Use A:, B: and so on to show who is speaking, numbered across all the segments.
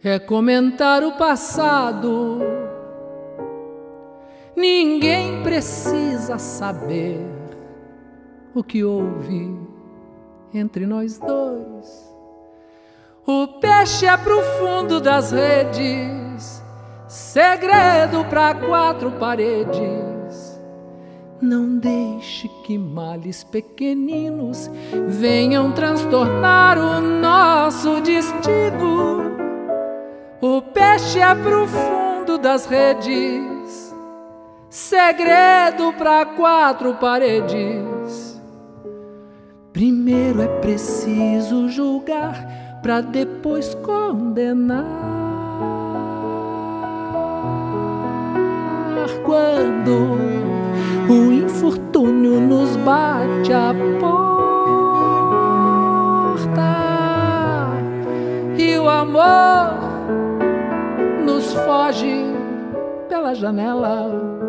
A: é comentar o passado. Ninguém precisa saber o que houve entre nós dois. O peixe é pro fundo das redes, segredo pra quatro paredes. Não deixe que males pequeninos venham transtornar o nosso destino. O peixe é pro fundo das redes, segredo pra quatro paredes. Primeiro é preciso julgar pra depois condenar. Quando o infortúnio nos bate à porta e o amor nos foge pela janela,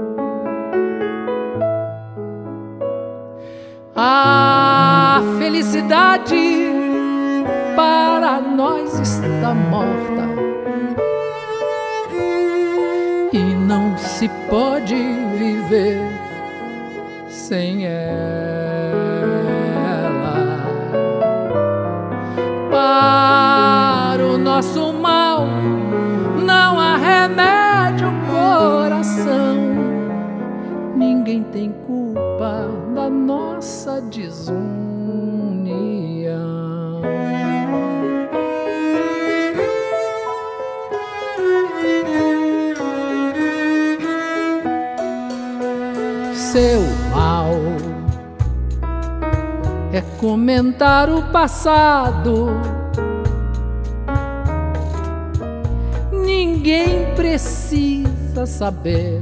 A: a felicidade para nós está morta e não se pode viver sem ela. Para o nosso mal não há remédio, coração. Ninguém tem culpa da nossa desunião. Seu mal é comentar o passado. Ninguém precisa saber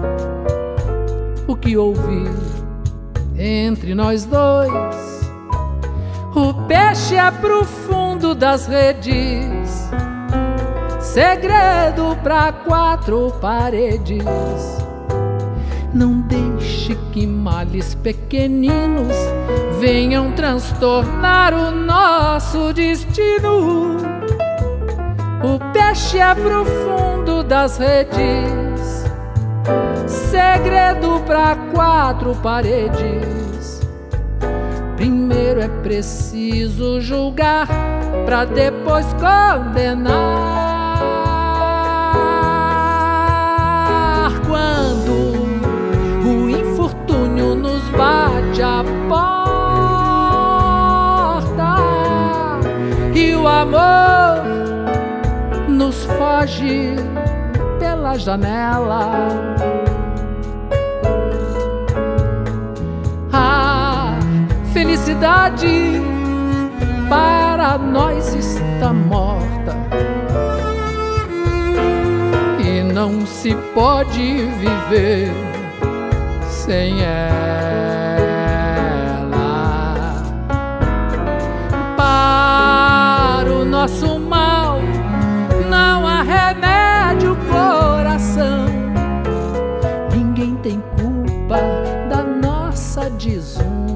A: o que houve entre nós dois. O peixe é pro fundo das redes, segredo pra quatro paredes. Não deixe que males pequeninos venham transtornar o nosso destino. O peixe é pro fundo das redes, segredo pra quatro paredes. Primeiro é preciso julgar pra depois condenar. Quando o infortúnio nos bate à porta e o amor nos foge pela janela, a felicidade para nós está morta e não se pode viver sem ela. Para o nosso mal não há remédio, coração. Ninguém tem culpa da nossa desunião.